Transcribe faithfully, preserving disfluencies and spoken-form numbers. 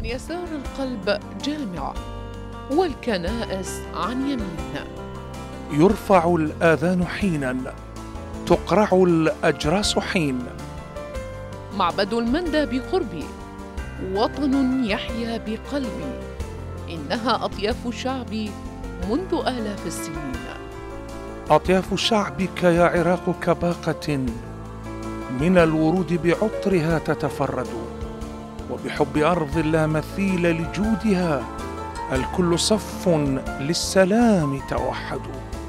عن يسار القلب جامعة، والكنائس عن يمين. يرفع الآذان حينا، تقرع الأجراس حين. معبد المندى بقربي، وطن يحيا بقلبي، إنها أطياف شعبي منذ آلاف السنين. أطياف شعبك يا عراق كباقة، من الورود بعطرها تتفرد، وبحب أرض لا مثيل لجودها، الكل صف للسلام توحدوا.